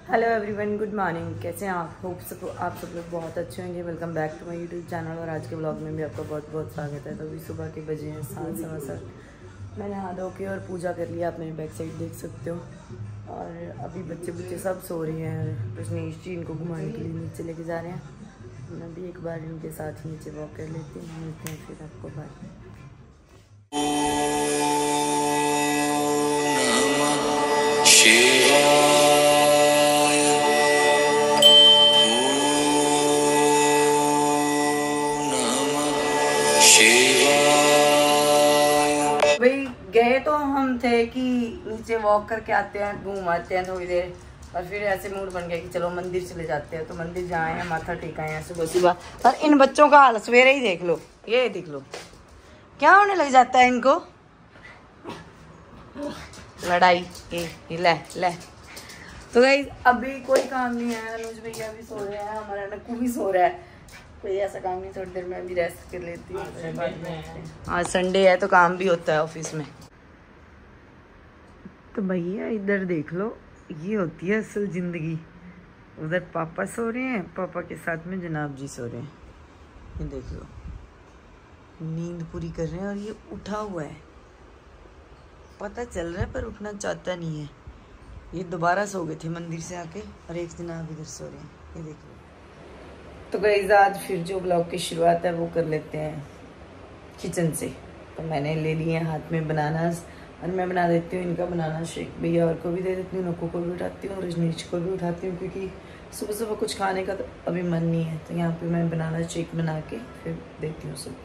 Hello everyone, good morning. कैसे हैं आप? होप आप सब लोग बहुत अच्छे होंगे। Welcome back to my YouTube channel. और आज के ब्लॉग में भी आपका बहुत बहुत स्वागत है। तो अभी सुबह के बजे हैं 7:15। मैंने नहा धो के और पूजा कर लिया। आप मेरी बैक साइड देख सकते हो। और अभी बच्चे सब सो रहे हैं। प्रश्नेश जी इनको घुमाने के लिए नीचे लेके जा रहे हैं। मैं भी एक बार इनके साथ नीचे वॉक कर लेती हूँ। मिलते हैं फिर आपको। बाय। भाई गए तो हम थे कि नीचे वॉक करके आते हैं, घूम आते हैं थोड़ी देर, और फिर ऐसे मूड बन गया कि चलो मंदिर चले जाते हैं। तो मंदिर जाए हैं, माथा टेकाए हैं सुबह सुबह। और इन बच्चों का हाल सवेरे ही देख लो, ये देख लो क्या होने लग जाता है इनको। लड़ाई ये ले। तो गाइस अभी कोई काम नहीं है। अनुज भैया भी सो रहे हैं, हमारा नक्कू भी सो रहा है। कोई ऐसा काम नहीं, थोड़ी देर में भी रेस्ट कर लेती हूँ। आज संडे है तो काम भी होता है ऑफिस में। तो भैया इधर देख लो, ये होती है असल जिंदगी। उधर पापा सो रहे हैं, पापा के साथ में जनाब जी सो रहे हैं। ये देख लो, नींद पूरी कर रहे हैं। और ये उठा हुआ है, पता चल रहा है पर उठना चाहता नहीं है। ये दोबारा सो गए थे मंदिर से आके, और एक जनाब इधर सो रहे हैं। ये देख लो। तो गाइस आज फिर जो ब्लॉग की शुरुआत है वो कर लेते हैं किचन से। तो मैंने ले लिए हैं हाथ में बनानास, और मैं बना देती हूँ इनका बनाना शेक। भैया और को भी दे देती हूँ, नक्कू को भी उठाती हूँ, रजनीश को भी उठाती हूँ, क्योंकि सुबह सुबह कुछ खाने का तो अभी मन नहीं है। तो यहाँ पे मैं बनाना शेक बना के फिर देती हूँ सबको।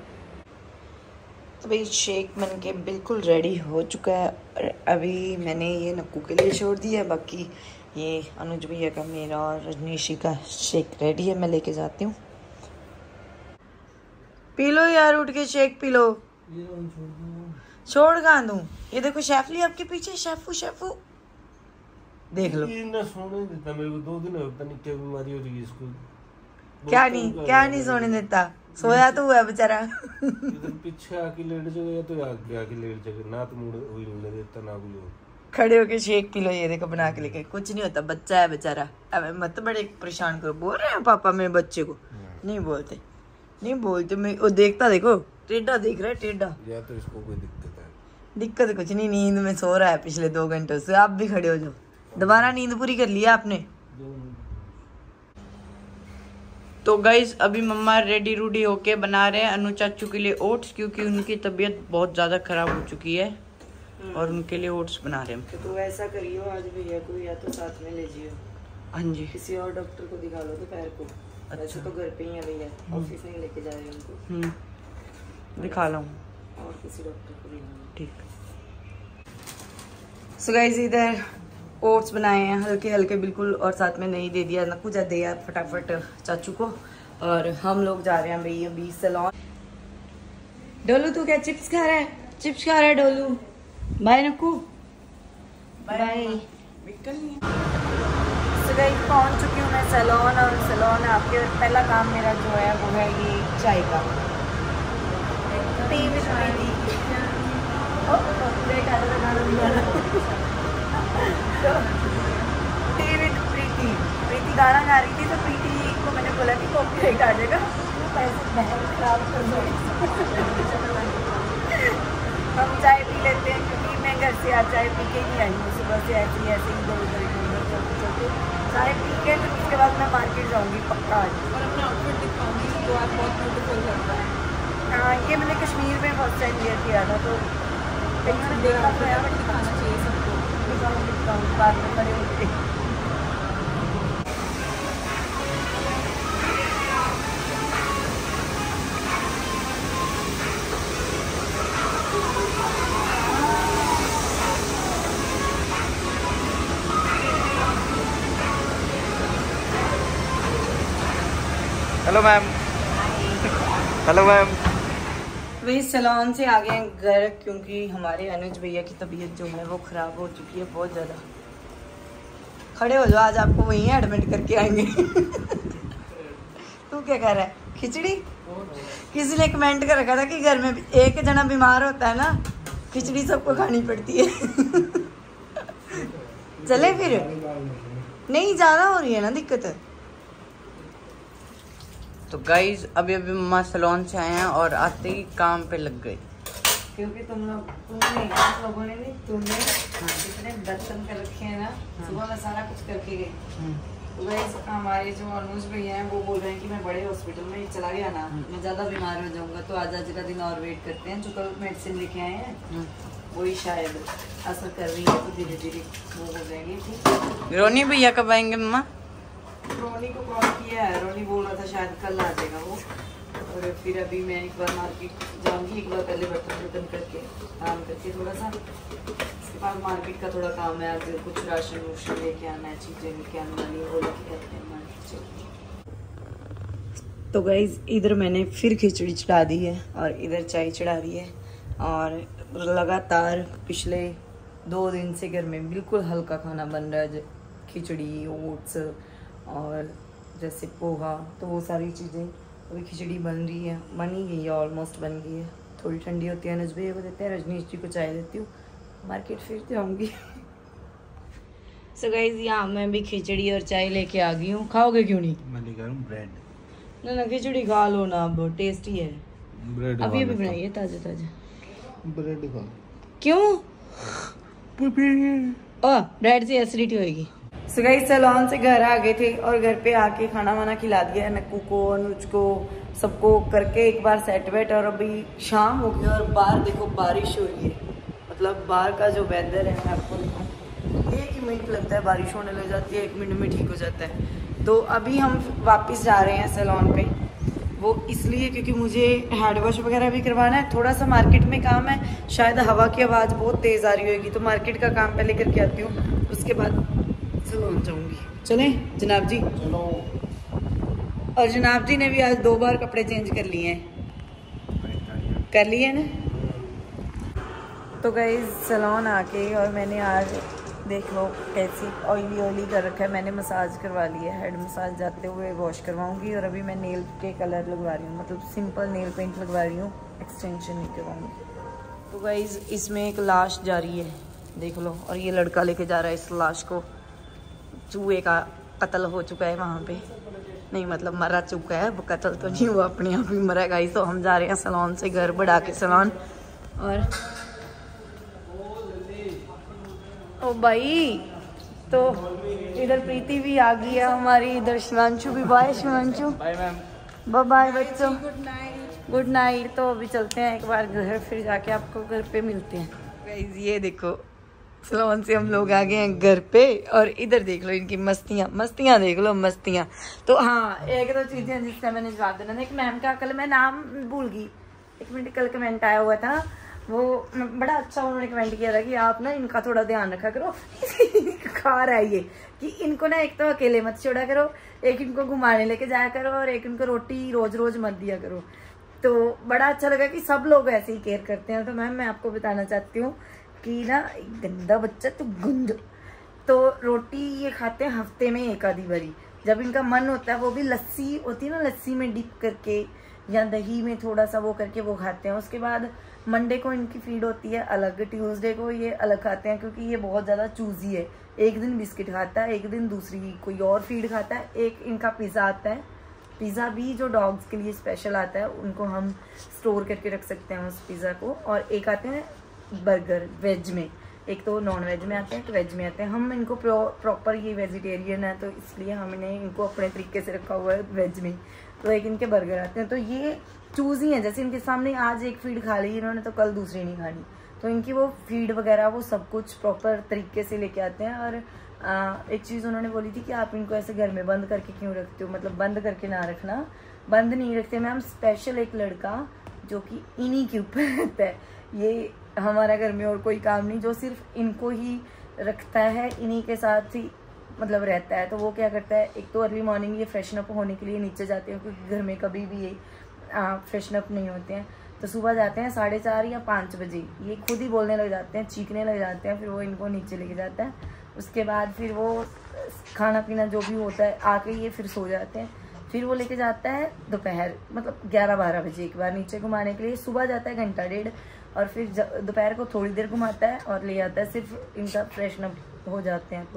तो भाई शेक बन के बिल्कुल रेडी हो चुका है। और अभी मैंने ये नक्कू के लिए छोड़ दिया है, बाकी ये अनुज भैया का, मेरा और रजनीशी का शेक रेडी है। मैं लेके जाती हूँ। पी लो यार, उठ के शेक पी लो। छोड़ कहाँ दूँ? ये देखो शेफली आपके पीछे, शेफू देख लो। सोने देता मेरे को 2 दिन हो गए, नहीं क्या बीमारी हो रही है इसको। क्या नहीं सोने देता? सोया तो हुआ बेचारा। इधर पीछे आके लेट जाएगा तो आगे आके लेट जाएगा ना, तो मुड़ वही नहीं देता ना कुछ। खड़े होके शेक पी लो। ये देखो बना के लेके, कुछ नहीं होता, बच्चा है बेचारा। अब मत बड़े परेशान करो। बोल रहे हैं पापा मेरे बच्चे को? नहीं बोलते मैं। वो देखता देखो, टेढ़ा देख रहा है, टेढ़ा। या तो इसको कोई दिक्कत है? दिक्कत कुछ नहीं, नींद में सो रहा है पिछले 2 घंटों से। आप भी खड़े हो जाओ, दोबारा नींद पूरी कर लिया आपने। तो गाइज अभी मम्मा रेडी रूडी होके बना रहे हैं अनु चाचू के लिए ओट्स, क्योंकि उनकी तबीयत बहुत ज़्यादा ख़राब हो चुकी है और उनके लिए ओट्स बना रहे हैं। तो ऐसा करियो, आज भैया को या तो साथ में ले जियो। हाँ जी, किसी और डॉक्टर को दिखा लो दोपहर को। अच्छा, तो घर पे ही है भैया, ऑफिस नहीं लेके जा रहे उनको। दिखा लो और किसी डॉक्टर को दिखा। ठीक। सो गाइज इधर ओट्स बनाए हैं हल्के हल्के बिल्कुल, और साथ में नहीं दे दिया नक्कू, जा दिया फटाफट चाचू को। और हम लोग जा रहे हैं भैया अभी सैलून। डोलू तू क्या चिप्स खा रहा है? चिप्स खा रहा है डोलू। Bye Nakku, bye. तो गाइस पहुंच चुकी हूँ मैं सैलून। और सैलून आपके पहला काम मेरा जो है वो है ये चाय का। टी विद प्रीति। प्रीति गाना गा रही थी, तो प्रीति को मैंने बोला कि कॉपीराइट आ जाएगा, पैसे खराब कर दो। हम चाय पी लेते हैं, क्योंकि मैं घर से आज चाय पी के ही आई हूँ। सुबह से ऐसे ही इधर चलते चाय पी के, तो उसके बाद मैं मार्केट जाऊँगी पक्का आज। और अपना आउटफिट दिखाऊंगी जो आज बहुत ब्यूटीफुल लगता है। हाँ, ये मैंने कश्मीर में फर्स्ट टाइम वेयर किया था, तो कहीं ने देखा तो है, बट दिखाना चाहिए सबको। दिखाऊंगी बाद में खड़े होते। Hello ma'am. Hello ma'am. वही सैलून से आ गए हैं घर, क्योंकि हमारे अनुज भैया की तबीयत जो है वो ख़राब हो चुकी है बहुत ज़्यादा। खड़े हो जाओ, आज आपको वहीं एडमिट करके आएंगे। तू क्या कह रहा है? खिचड़ी? किसी ने कमेंट कर रखा था कि घर में एक जना बीमार होता है ना, खिचड़ी सबको खानी पड़ती है। चले फिर नहीं ज्यादा हो रही है ना दिक्कत है। तो गाइज अभी अभी मम्मा सैलून से आए हैं और आते ही काम पे लग गए, क्योंकि तुमने लोगों ने भी इतने बर्तन कर रखे हैं ना। सुबह मैं सारा कुछ करके गई। तो गाइस हमारे जो अनुज भैया हैं वो बोल रहे हैं कि मैं बड़े हॉस्पिटल में चला गया ना, मैं ज्यादा बीमार हो जाऊंगा, तो आज का दिन और वेट करते हैं। जो कल मेडिसिन लेके आए हैं वही शायद असर कर रही है, तो धीरे धीरे वो हो जाएगी ठीक। रोनी भैया कब आएंगे मम्मा? रोनी को कॉल किया है, रोनी बोल रहा था शायद कल आ जाएगा वो। और फिर अभी मैं एक बार मार्केट जाऊंगी, एक बार पहले बर्तन करके काम करके थोड़ा सा, उसके बाद मार्केट का थोड़ा काम है। आज कुछ राशन वोशन लेके आना है, चीजें लेके आने वाली है, वो लेके जाते हैं मार्केट। तो गाइज इधर मैंने फिर खिचड़ी चढ़ा दी है और इधर चाय चढ़ा दी है। और लगातार पिछले 2 दिन से घर में बिल्कुल हल्का खाना बन रहा है, खिचड़ी, ओट्स और जैसे पोहा, तो वो सारी चीज़ें। अभी खिचड़ी बन रही है, बन ही गई है, ऑलमोस्ट बन गई है। थोड़ी ठंडी होती है, नजबे को देते हैं, रजनीश जी को चाय देती हूँ, मार्केट फिर जाऊँगी। सो गाइज यहाँ मैं भी खिचड़ी और चाय लेके आ गई हूँ। खाओगे क्यों नहीं? मैं लेकर आऊं ब्रेड। ना खिचड़ी खा लो ना, अब टेस्टी है। ब्रेड अभी बनाइए ताजा ताजा। ब्रेड खा। क्यों? ब्रेड से एसिडिटी होगी। सो गाइस सैलून से घर आ गए थे और घर पे आके खाना वाना खिला दिया है नक्कू को, अनुज को, सबको करके एक बार सेट वेट। और अभी शाम हो गई और बाहर देखो बारिश हो रही है। मतलब बाहर का जो वेदर है मैं आपको दिखाऊं, 1 मिनट लगता है बारिश होने लग जाती है, 1 मिनट में ठीक हो जाता है। तो अभी हम वापस जा रहे हैं सैलून पे, वो इसलिए क्योंकि मुझे हेड वॉश वगैरह भी करवाना है। थोड़ा सा मार्केट में काम है, शायद हवा की आवाज़ बहुत तेज़ आ रही होगी, तो मार्केट का काम पहले करके आती हूँ, उसके बाद सैलून जाऊंगी। चलें जनाब जी? चलो। और जनाब जी ने भी आज 2 बार कपड़े चेंज कर लिए हैं, कर लिए ना। तो गाइस सैलून आके और मैंने आज देख लो कैसी ऑयली कर रखा है। मैंने मसाज करवा ली है, हेड मसाज जाते हुए वॉश करवाऊंगी। और अभी मैं नेल के कलर लगवा रही हूँ, मतलब सिंपल नेल पेंट लगवा रही हूँ, एक्सटेंशन नहीं करवाऊंगी। तो गाइस इसमें एक लाश जा रही है, देख लो। और ये लड़का लेके जा रहा है इस लाश को। चूहे का कत्ल हो चुका है वहाँ पे, नहीं मतलब मरा चुका है, वो कत्ल तो नहीं हुआ, अपने आप ही मरा। गाइस तो हम जा रहे हैं सैलून से घर बढ़ा के सैलून। और ओ भाई तो इधर प्रीति भी आ गई है हमारी, इधर शिवांशु भी। Bye Shivanshu, bye ma'am, bye बच्चों, गुड नाइट। तो अभी चलते हैं एक बार घर, फिर जाके आपको घर पे मिलते हैं। गाइस ये देखो सैलून से हम लोग आ गए हैं घर पे, और इधर देख लो इनकी मस्तियाँ देख लो, मस्तियाँ। तो हाँ, 1-2 चीजें जिससे मैंने जवाब देना। एक मैम का कल मैं नाम भूल गई, 1 मिनट, कल कमेंट आया हुआ था, वो बड़ा अच्छा उन्होंने कमेंट किया था कि आप ना इनका थोड़ा ध्यान रखा करो। खा रहा है ये कि इनको ना एक तो अकेले मत छोड़ा करो, एक इनको घुमाने लेके जाया करो, और एक इनको रोटी रोज रोज मत दिया करो। तो बड़ा अच्छा लगा कि सब लोग ऐसे ही केयर करते हैं। तो मैम मैं आपको बताना चाहती हूँ कि ना गंदा बच्चा तो गुंद, तो रोटी ये खाते हैं हफ्ते में 1 आधी बारी, जब इनका मन होता है। वो भी लस्सी होती है ना, लस्सी में डिप करके या दही में थोड़ा सा वो करके वो खाते हैं। उसके बाद मंडे को इनकी फीड होती है अलग, ट्यूसडे को ये अलग खाते हैं, क्योंकि ये बहुत ज़्यादा चूजी है। एक दिन बिस्किट खाता है, एक दिन दूसरी कोई और फीड खाता है। एक इनका पिज़्ज़ा आता है, पिज़्ज़ा भी जो डॉग्स के लिए स्पेशल आता है, उनको हम स्टोर करके रख सकते हैं उस पिज़्ज़ा को। और एक आते हैं बर्गर वेज में, एक तो नॉन वेज में आते हैं, एक वेज में आते हैं। हम इनको प्रॉपर ये वेजिटेरियन है, तो इसलिए हमने इनको अपने तरीके से रखा हुआ है वेज में। तो एक इनके बर्गर आते हैं, तो ये चूज ही है। जैसे इनके सामने आज एक फीड खा ली इन्होंने, तो कल दूसरी नहीं खानी। तो इनकी वो फीड वगैरह वो सब कुछ प्रॉपर तरीके से लेके आते हैं। और एक चीज़ उन्होंने बोली थी कि आप इनको ऐसे घर में बंद करके क्यों रखते हो, मतलब बंद करके ना रखना। बंद नहीं रखते मैम, स्पेशल एक लड़का जो कि इन्हीं के ऊपर रहता है, ये हमारा घर में और कोई काम नहीं, जो सिर्फ इनको ही रखता है, इन्हीं के साथ ही मतलब रहता है। तो वो क्या करता है, एक तो अर्ली मॉर्निंग ये फ्रेशन अप होने के लिए नीचे जाते हैं, क्योंकि घर में कभी भी ये फ्रेशन अप नहीं होते हैं। तो सुबह जाते हैं 4:30 या 5 बजे, ये खुद ही बोलने लग जाते हैं, चीखने लग जाते हैं। फिर वो इनको नीचे लेके जाता है, उसके बाद फिर वो खाना पीना जो भी होता है, आके ये फिर सो जाते हैं। फिर वो लेके जाता है दोपहर मतलब 11-12 बजे एक बार नीचे घुमाने के लिए। सुबह जाता है 1-1.5 और फिर दोपहर को थोड़ी देर घुमाता है और ले आता है, सिर्फ इनका फ्रेशन अप हो जाते हैं। तो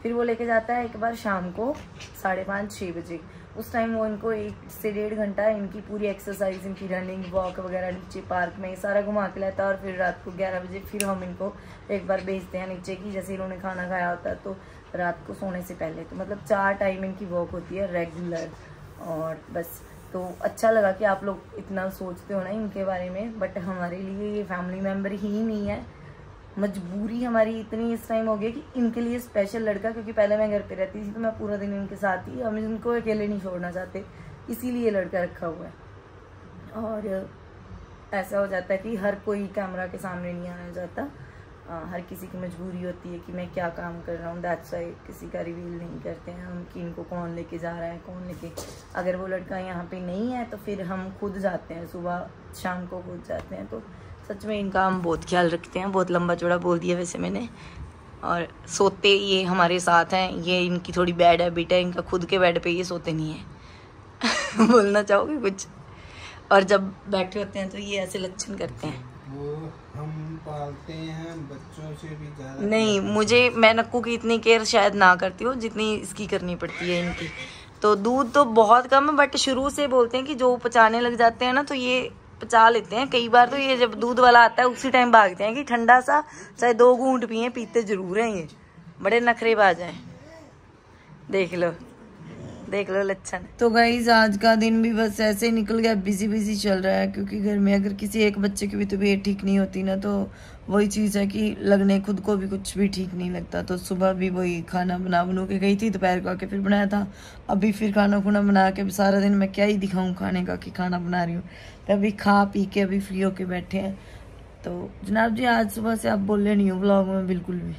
फिर वो लेके जाता है एक बार शाम को 5:30-6 बजे। उस टाइम वो इनको 1 से 1.5 घंटा इनकी पूरी एक्सरसाइज, इनकी रनिंग वॉक वगैरह नीचे पार्क में सारा घुमा के लाता है। और फिर रात को 11 बजे फिर हम इनको एक बार भेजते हैं नीचे की, जैसे इन्होंने खाना खाया होता है तो रात को सोने से पहले। तो मतलब 4 टाइम इनकी वॉक होती है रेगुलर। और बस तो अच्छा लगा कि आप लोग इतना सोचते हो ना इनके बारे में, बट हमारे लिए ये फैमिली मेम्बर ही नहीं है, मजबूरी हमारी इतनी इस टाइम हो गई कि इनके लिए स्पेशल लड़का, क्योंकि पहले मैं घर पे रहती थी तो मैं पूरा दिन इनके साथ ही, हम इनको अकेले नहीं छोड़ना चाहते, इसीलिए लड़का रखा हुआ है। और ऐसा हो जाता है कि हर कोई कैमरा के सामने नहीं आना चाहता, हर किसी की मजबूरी होती है कि मैं क्या काम कर रहा हूँ, दैट्स व्हाई किसी का रिवील नहीं करते हैं हम कि इनको कौन लेके जा रहा है, कौन लेके। अगर वो लड़का यहाँ पे नहीं है तो फिर हम खुद जाते हैं, सुबह शाम को खुद जाते हैं। तो सच में इनका हम बहुत ख्याल रखते हैं। बहुत लंबा चौड़ा बोल दिया वैसे मैंने। और सोते ये हमारे साथ हैं, ये इनकी थोड़ी बैड हैबिट है, इनका खुद के बेड पे ये सोते नहीं है। बोलना चाहोगे कुछ? और जब बैठे होते हैं तो ये ऐसे लक्षण करते हैं। वो हम पालते हैं बच्चों से भी ज्यादा नहीं, मैं नक्कू की इतनी केयर शायद ना करती हूँ जितनी इसकी करनी पड़ती है इनकी। तो दूध तो बहुत कम है, बट शुरू से बोलते हैं कि जो पचाने लग जाते हैं ना तो ये पचा लेते हैं। कई बार तो ये जब दूध वाला आता है उसी टाइम भागते हैं कि ठंडा सा चाहे 2 घूंट पिए, पीते जरूर हैं ये, बड़े नखरेबाज हैं। देख लो लक्षण। तो गाइज आज का दिन भी बस ऐसे ही निकल गया, बिजी चल रहा है, क्योंकि घर में अगर किसी एक बच्चे की भी तबीयत ठीक नहीं होती ना तो वही चीज़ है कि लगने खुद को भी कुछ भी ठीक नहीं लगता। तो सुबह भी वही खाना बना के गई थी, दोपहर को आके फिर बनाया था, अभी फिर खाना खुना बना के सारा दिन मैं क्या ही दिखाऊं खाने का कि खाना बना रही हूँ। तो अभी खा पी के अभी फ्री होके बैठे हैं। तो जनाब जी आज सुबह से आप बोले नहीं हो व्लॉग में बिल्कुल भी।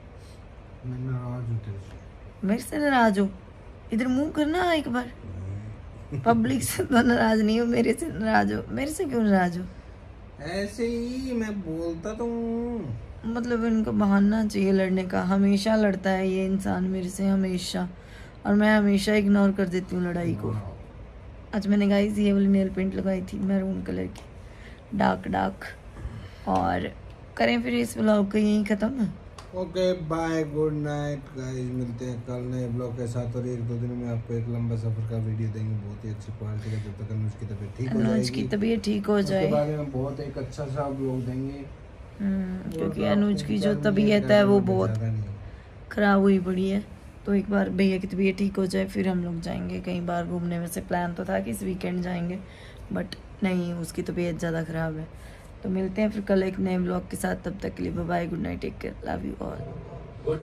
मेरे से नाराज हो? इधर मुंह करना एक बार। पब्लिक से तो नाराज नहीं हो, मेरे से नाराज हो। मेरे से क्यों नाराज हो? ऐसे ही मैं बोलता तो मतलब इनको बहाना चाहिए लड़ने का, हमेशा लड़ता है ये इंसान मेरे से हमेशा, और मैं हमेशा इग्नोर कर देती हूँ लड़ाई को। आज मैंने गाइस ये वाली नेल पेंट लगाई थी मैरून कलर की, डार्क। और करें फिर इस ब्लॉग को यहीं ख़त्म। Okay bye, good night guys, मिलते हैं कल नए ब्लॉग के साथ। और 1-2 दिन में आपको एक लंबा सफर का वीडियो देंगे, बहुत ही अच्छी क्वालिटी का, जब तक अनुज की तबीयत ठीक हो जाएगी। अनुज की तबीयत ठीक हो जाए उसके बाद में बहुत एक अच्छा सा ब्लॉग देंगे, क्योंकि अनुज की जो तबीयत है वो बहुत ख़राब हुई पड़ी है। तो एक बार भैया की तबीयत ठीक हो जाए फिर हम लोग जाएंगे कहीं बार घूमने। वैसे प्लान तो था कि इस वीकेंड जाएंगे, बट नहीं, उसकी तबीयत ज़्यादा ख़राब है। तो मिलते हैं फिर कल एक नए ब्लॉग के साथ, तब तक के लिए bye bye, good night, take care, love you all.